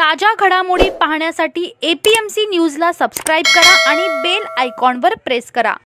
ताजा घडामोडी पाहण्यासाठी APMC न्यूजला सबस्क्राइब करा आणि बेल आयकॉनवर प्रेस करा।